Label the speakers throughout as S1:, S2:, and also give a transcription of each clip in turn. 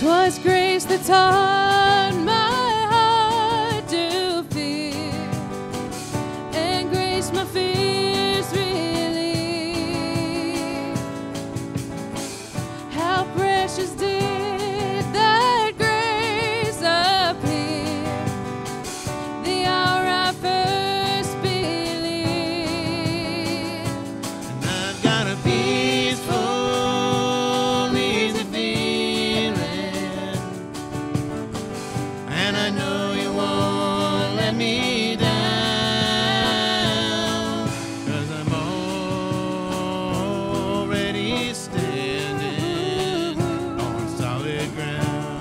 S1: 'Twas grace that taught my heart to fear, and grace my fears relieved. How precious did that grace appear the hour I first believed.
S2: And I've got a peaceful, easy feeling, and I know you won't let me down, 'cause I'm already standing on solid ground.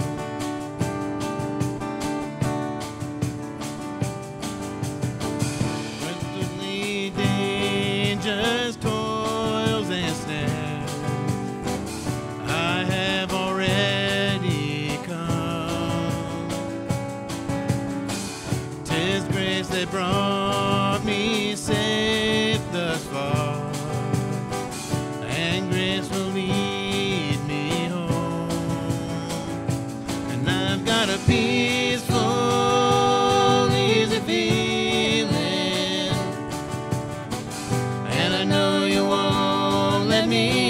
S2: When the dangers, toils, and snares I have already come, 'tis grace that brought me safe thus far, and grace will lead me home. And I've got a peaceful, easy feeling, and I know you won't let me